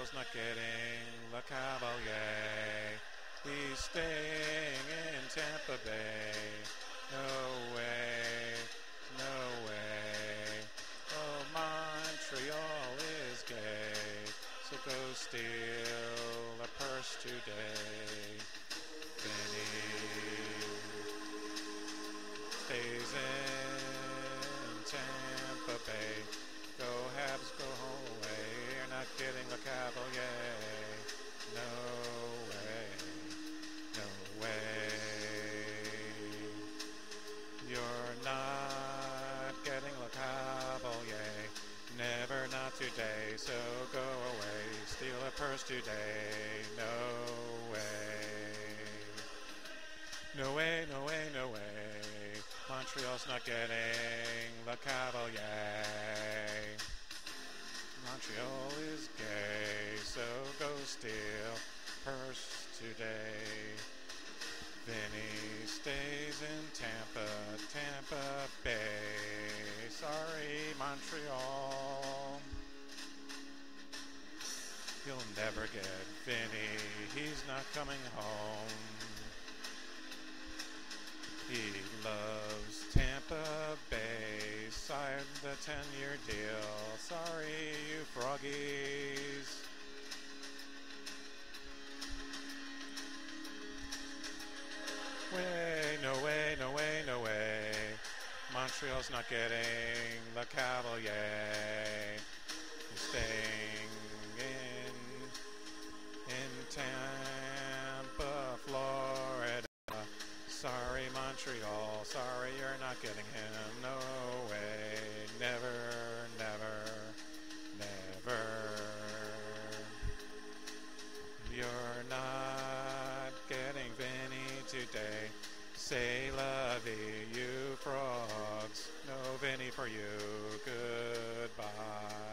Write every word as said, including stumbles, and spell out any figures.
Montreal's not getting Lecavalier. He's staying in Tampa Bay. No way, no way. Oh, Montreal is gay. So go steal a purse today. Vinny stays in Tampa Bay. Go Habs, go home away. You're not getting Lecavalier. No way. No way. You're not getting Lecavalier. Never, not today. So go away. Steal a purse today. No way. No way, no way, no way. Montreal's not getting Lecavalier. Montreal is gay, so go steal purse today. Vinny stays in Tampa, Tampa Bay. Sorry, Montreal. You'll never get Vinny. He's not coming home. He loves Tampa Bay, signed the ten-year deal. Sorry, you froggies. Way, no way, no way, no way. Montreal's not getting Lecavalier. He's staying in, in Tampa, Florida. Sorry, Montreal. Sorry, you're not getting him. No way. Never, never, never. You're not getting Vinny today. Say la vie, you frogs. No Vinny for you. Goodbye.